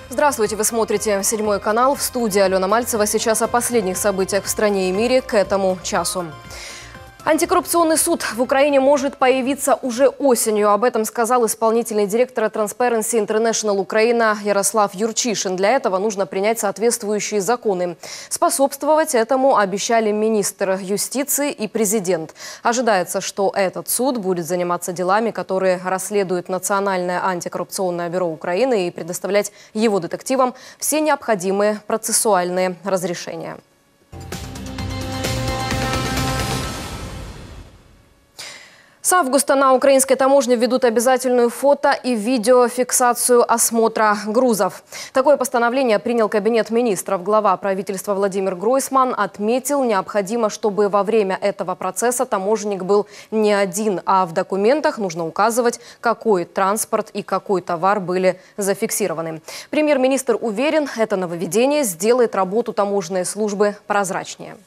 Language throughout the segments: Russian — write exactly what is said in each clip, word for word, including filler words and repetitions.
Здравствуйте, вы смотрите «Седьмой канал». В студии Алена Мальцева. Сейчас о последних событиях в стране и мире к этому часу. Антикоррупционный суд в Украине может появиться уже осенью. Об этом сказал исполнительный директор Transparency International Украина Ярослав Юрчишин. Для этого нужно принять соответствующие законы. Способствовать этому обещали министр юстиции и президент. Ожидается, что этот суд будет заниматься делами, которые расследует Национальное антикоррупционное бюро Украины, и предоставлять его детективам все необходимые процессуальные разрешения. С августа на украинской таможне введут обязательную фото- и видеофиксацию осмотра грузов. Такое постановление принял Кабинет министров. Глава правительства Владимир Гройсман отметил, необходимо, чтобы во время этого процесса таможенник был не один, а в документах нужно указывать, какой транспорт и какой товар были зафиксированы. Премьер-министр уверен, это нововведение сделает работу таможенной службы прозрачнее.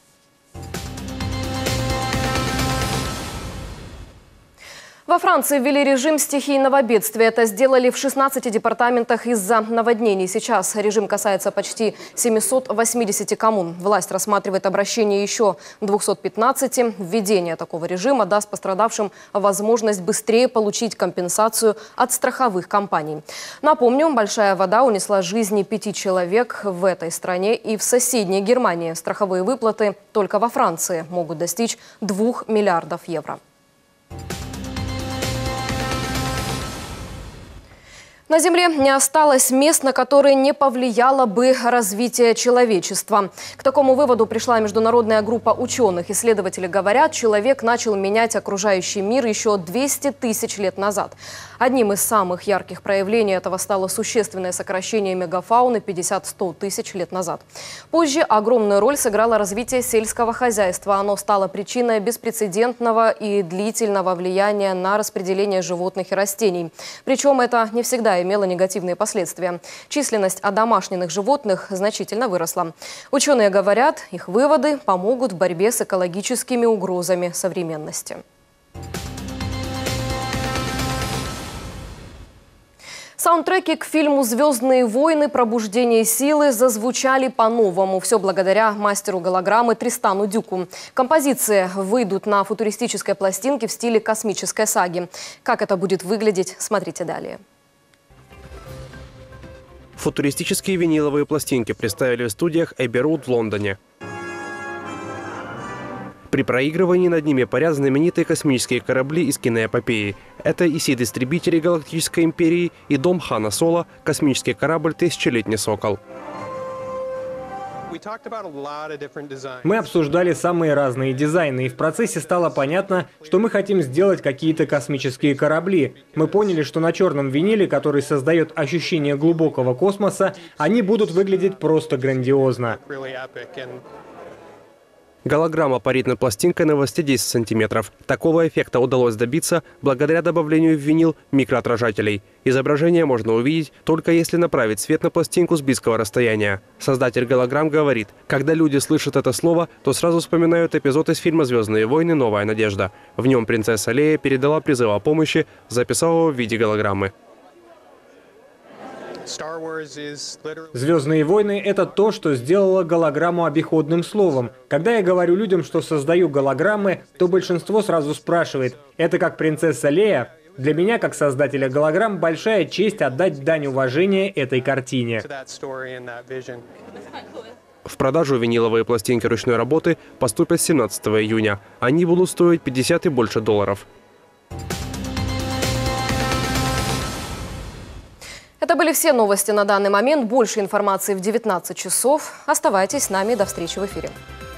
Во Франции ввели режим стихийного бедствия. Это сделали в шестнадцати департаментах из-за наводнений. Сейчас режим касается почти семисот восьмидесяти коммун. Власть рассматривает обращение еще двухсот пятнадцати. Введение такого режима даст пострадавшим возможность быстрее получить компенсацию от страховых компаний. Напомню, большая вода унесла жизни пяти человек в этой стране и в соседней Германии. Страховые выплаты только во Франции могут достичь двух миллиардов евро. На Земле не осталось мест, на которые не повлияло бы развитие человечества. К такому выводу пришла международная группа ученых. Исследователи говорят, человек начал менять окружающий мир еще двести тысяч лет назад. Одним из самых ярких проявлений этого стало существенное сокращение мегафауны пятьдесят-сто тысяч лет назад. Позже огромную роль сыграло развитие сельского хозяйства. Оно стало причиной беспрецедентного и длительного влияния на распределение животных и растений. Причем это не всегда имело негативные последствия. Численность одомашненных животных значительно выросла. Ученые говорят, их выводы помогут в борьбе с экологическими угрозами современности. Саундтреки к фильму «Звездные войны. Пробуждение силы» зазвучали по-новому. Все благодаря мастеру голограммы Тристану Дюку. Композиции выйдут на футуристической пластинке в стиле космической саги. Как это будет выглядеть, смотрите далее. Футуристические виниловые пластинки представили в студиях Эбби Роуд в Лондоне. При проигрывании над ними парят знаменитые космические корабли из киноэпопеи. Это и Сид-истребители Галактической империи, и дом Хана Соло, космический корабль «Тысячелетний сокол». Мы обсуждали самые разные дизайны, и в процессе стало понятно, что мы хотим сделать какие-то космические корабли. Мы поняли, что на черном виниле, который создает ощущение глубокого космоса, они будут выглядеть просто грандиозно. Голограмма парит над пластинкой на высоте десять сантиметров. Такого эффекта удалось добиться благодаря добавлению в винил микроотражателей. Изображение можно увидеть только если направить свет на пластинку с близкого расстояния. Создатель голограмм говорит, когда люди слышат это слово, то сразу вспоминают эпизод из фильма «Звездные войны. Новая надежда». В нем принцесса Лея передала призыв о помощи, записав его в виде голограммы. «Звездные войны» — это то, что сделало голограмму обиходным словом. Когда я говорю людям, что создаю голограммы, то большинство сразу спрашивает: «Это как принцесса Лея?» Для меня, как создателя голограмм, большая честь отдать дань уважения этой картине. В продажу виниловые пластинки ручной работы поступят семнадцатого июня. Они будут стоить пятьдесят и больше долларов. Это были все новости на данный момент. Больше информации в девятнадцать часов. Оставайтесь с нами. До встречи в эфире.